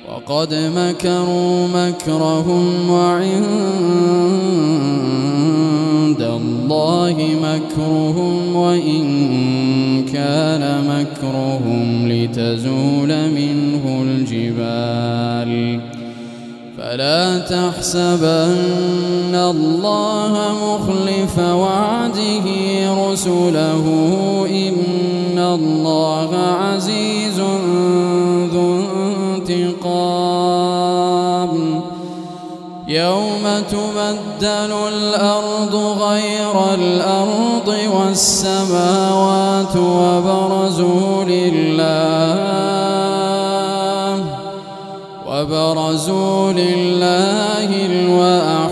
وقد مكروا مكرهم وعند الله مكرهم وإن كان مكرهم لتزول منه الجبال فلا تحسبن الله مخلف وعده رسله إن الله عزيز ذو انتقام يوم تبدل الأرض غير الأرض والسماوات وبرزوا لله الواحد